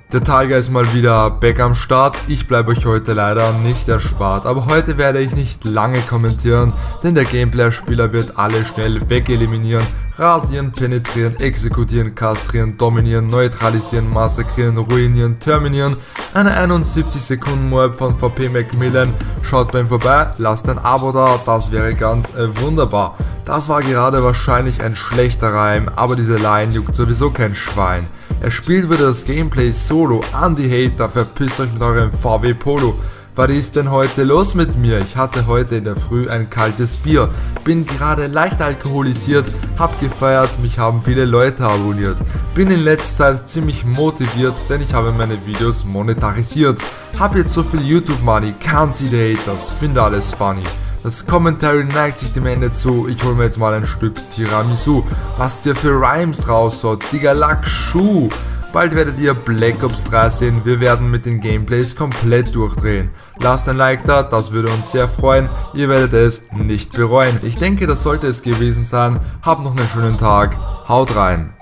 Der Tiger ist mal wieder back am Start, ich bleibe euch heute leider nicht erspart, aber heute werde ich nicht lange kommentieren, denn der Gameplayer-Spieler wird alle schnell wegeliminieren, rasieren, penetrieren, exekutieren, kastrieren, dominieren, neutralisieren, massakrieren, ruinieren, terminieren, eine 71 Sekunden Moab von VP Macmillan, schaut bei ihm vorbei, lasst ein Abo da, das wäre ganz wunderbar. Das war gerade wahrscheinlich ein schlechter Reim, aber diese Line juckt sowieso kein Schwein. Er spielt wieder das Gameplay solo, an die Hater, verpisst euch mit eurem VW Polo. Was ist denn heute los mit mir? Ich hatte heute in der Früh ein kaltes Bier, bin gerade leicht alkoholisiert, hab gefeiert, mich haben viele Leute abonniert. Bin in letzter Zeit ziemlich motiviert, denn ich habe meine Videos monetarisiert. Hab jetzt so viel YouTube Money, can't see the haters, finde alles funny. Das Commentary neigt sich dem Ende zu, ich hol mir jetzt mal ein Stück Tiramisu. Was dir für Rhymes raushaut, Digga, Lackschuh. Bald werdet ihr Black Ops 3 sehen, wir werden mit den Gameplays komplett durchdrehen. Lasst ein Like da, das würde uns sehr freuen, ihr werdet es nicht bereuen. Ich denke, das sollte es gewesen sein, habt noch einen schönen Tag, haut rein.